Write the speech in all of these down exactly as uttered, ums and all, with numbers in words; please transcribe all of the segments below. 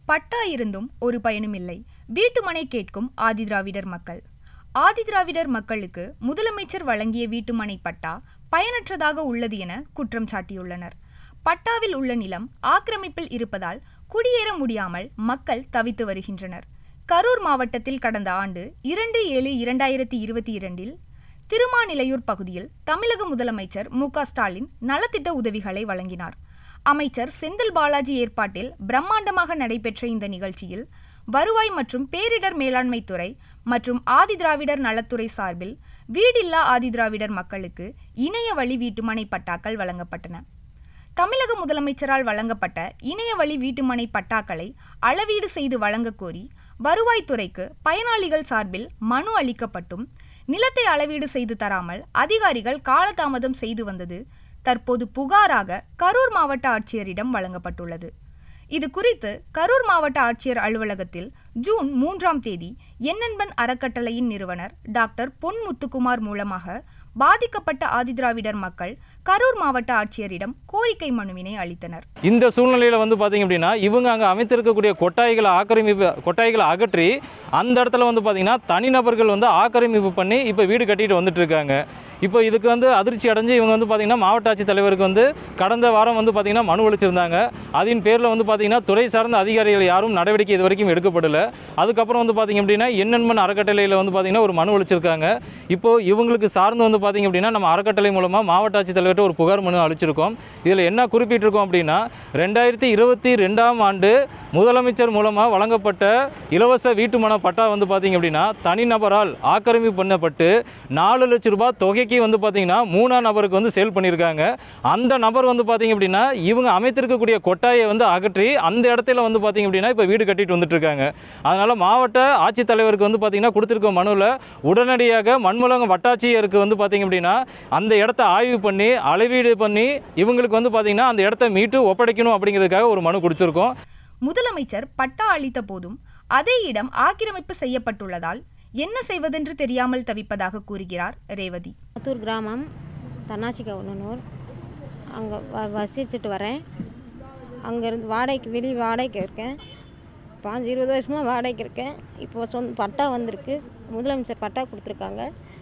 பட்டா இருந்தும் ஒரு பயனும் இல்லை. வீட்டுமனை கேட்கும் ஆதிதிராவிடர் மக்கள். ஆதிதிராவிடர் மக்களுக்கு முதலமைச்சர் வழங்கிய வீட்டுமனை பட்டா பயனற்றதாக உள்ளது என குற்றம் சாட்டியுள்ளனர். பட்டாவில் உள்ள நிலம் ஆக்கிரமிப்பில் இருப்பதால் குடியேற முடியாமல் மக்கள் தவித்து வருகின்றனர். கரூர் மாவட்டத்தில் கடந்த ஆண்டு இரண்டு ஏழு இரண்டாயிரத்தி இருபத்தி இரண்டில் திருமாநிலையூர் பகுதியில் தமிழக முதலமைச்சர் மு க ஸ்டாலின் நலத்திட்ட உதவிகளை வழங்கினார். அமைச்சர் செந்தில் பாலாஜி ஏற்பாட்டில் பிரம்மாண்டமாக நடைபெற்ற இந்த நிகழ்ச்சியில் வருவாய் மற்றும் பேரிடர் மேலாண்மை துறை மற்றும் ஆதிதிராவிடர் நலத்துறை சார்பில் வீடில்லா ஆதிதிராவிடர் மக்களுக்கு இணைய வழி வீட்டுமனை பட்டாக்கள் வழங்கப்பட்டன. தமிழக முதலமைச்சரால் வழங்கப்பட்ட இணைய வழி வீட்டுமனை பட்டாக்களை அளவீடு செய்து வழங்க கோரி வருவாய்த்துறைக்கு பயனாளிகள் சார்பில் மனு அளிக்கப்பட்டும் நிலத்தை அளவீடு செய்து தராமல் அதிகாரிகள் காலதாமதம் செய்து வந்தது தற்போது புகாராக கரூர் மாவட்ட ஆட்சியரிடம் வழங்கப்பட்டுள்ளது. இது குறித்து கரூர் மாவட்ட ஆட்சியர் அலுவலகத்தில் ஜூன் மூன்றாம் தேதி என்என்பன் அறக்கட்டளையின் நிறுவனர் டாக்டர் பொன் முத்துக்குமார் மூலமாக பாதிக்கப்பட்ட ஆதிதிராவிடர் மக்கள் கரூர் மாவட்ட ஆட்சியரிடம் கோரிக்கை மனுவினை அளித்தனர். இந்த சூழ்நிலையில் வந்து பார்த்தீங்க அப்படின்னா இவங்க அங்கே அமைத்திருக்கக்கூடிய கொட்டாய்களை ஆக்கிரமிப்பு கொட்டாய்களை அகற்றி அந்த இடத்துல வந்து பார்த்தீங்கன்னா தனிநபர்கள் வந்து ஆக்கிரமிப்பு பண்ணி இப்போ வீடு கட்டிட்டு வந்துட்டு இருக்காங்க. இப்போ இதுக்கு வந்து அதிர்ச்சி அடைஞ்சு இவங்க வந்து பார்த்தீங்கன்னா மாவட்ட ஆட்சித்தலைவருக்கு வந்து கடந்த வாரம் வந்து பார்த்தீங்கன்னா மனு அளிச்சிருந்தாங்க. அதன் பேரில் வந்து பார்த்தீங்கன்னா துறை சார்ந்த அதிகாரிகள் யாரும் நடவடிக்கை இது வரைக்கும் எடுக்கப்படலை. அதுக்கப்புறம் வந்து பார்த்தீங்க அப்படின்னா என்என்பன் அறக்கட்டளையில் வந்து பார்த்தீங்கன்னா ஒரு மனு அளிச்சிருக்காங்க. இப்போது இவங்களுக்கு சார்ந்து வந்து பார்த்தீங்க அப்படின்னா நம்ம அறக்கட்டளை மூலமாக மாவட்ட ஆட்சித்தலைவர்கிட்ட ஒரு புகார் மனு அளிச்சிருக்கோம். இதில் என்ன குறிப்பிட்டிருக்கோம் அப்படின்னா ரெண்டாயிரத்தி இருபத்தி ரெண்டாம் ஆண்டு முதலமைச்சர் மூலமாக வழங்கப்பட்ட இலவச வீட்டுமனை பட்டா வந்து பார்த்தீங்க அப்படின்னா தனிநபரால் ஆக்கிரமிப்பு பண்ணப்பட்டு நாலு லட்சம் ரூபாய் தொகைக்கு வந்து பார்த்தீங்கன்னா மூணாம் நபருக்கு வந்து சேல் பண்ணியிருக்காங்க. அந்த நபர் வந்து பார்த்தீங்க அப்படின்னா இவங்க அமைத்திருக்கக்கூடிய கொட்டாயை வந்து அகற்றி அந்த இடத்துல வந்து பார்த்தீங்க அப்படின்னா இப்போ வீடு கட்டிட்டு வந்துட்டு இருக்காங்க. அதனால் மாவட்ட ஆட்சித்தலைவருக்கு வந்து பார்த்தீங்கன்னா கொடுத்துருக்க மனுவில் உடனடியாக மண்முழங்க வட்டாட்சியருக்கு வந்து பார்த்தீங்க அப்படின்னா அந்த இடத்த ஆய்வு பண்ணி அளவீடு பண்ணி இவங்களுக்கு வந்து பார்த்தீங்கன்னா அந்த இடத்த மீட்டு ஒப்படைக்கணும் அப்படிங்கிறதுக்காக ஒரு மனு கொடுத்துருக்கோம். முதலமைச்சர் பட்டா அளித்த போதும் அதே இடம் ஆக்கிரமிப்பு செய்யப்பட்டுள்ளதால் என்ன செய்வதென்று தெரியாமல் தவிப்பதாக கூறுகிறார் ரேவதி. புத்தூர் கிராமம் தன்னாட்சி கவுனூர் அங்கே வசிச்சுட்டு வரேன். அங்கேருந்து வாடகைக்கு வெளியே வாடகைக்கு இருக்கேன். பாஞ்சு இருபது வருஷமாக வாடகைக்கு இருக்கேன். இப்போ சொந்த பட்டா வந்திருக்கு, முதலமைச்சர் பட்டா கொடுத்துருக்காங்க.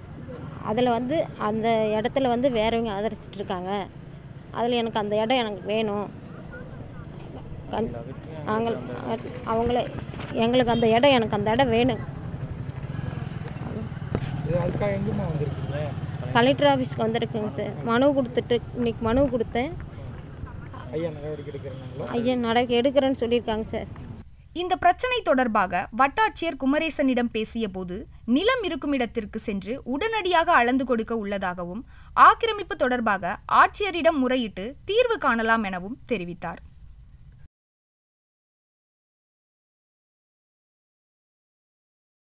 அதில் வந்து அந்த இடத்துல வந்து வேறவங்க ஆதரிச்சிட்டு இருக்காங்க. அதில் எனக்கு அந்த இடம் எனக்கு வேணும். நாங்கள் அவங்கள எங்களுக்கு அந்த இடம் எனக்கு அந்த இடம் வேணும். கலெக்டர் ஆஃபீஸ்க்கு வந்திருக்குங்க சார். மனு கொடுத்துட்டு இன்னைக்கு மனு கொடுத்தேன். ஐயா நடவடிக்கை எடுக்கிறேன்னு சொல்லியிருக்காங்க சார். இந்த பிரச்சனை தொடர்பாக வட்டாட்சியர் குமரேசனிடம் பேசிய போது நிலம் இருக்கும் இடத்திற்கு சென்று உடனடியாக அளந்து கொடுக்க உள்ளதாகவும் ஆக்கிரமிப்பு தொடர்பாக ஆட்சியரிடம் முறையிட்டு தீர்வு காணலாம் எனவும் தெரிவித்தார்.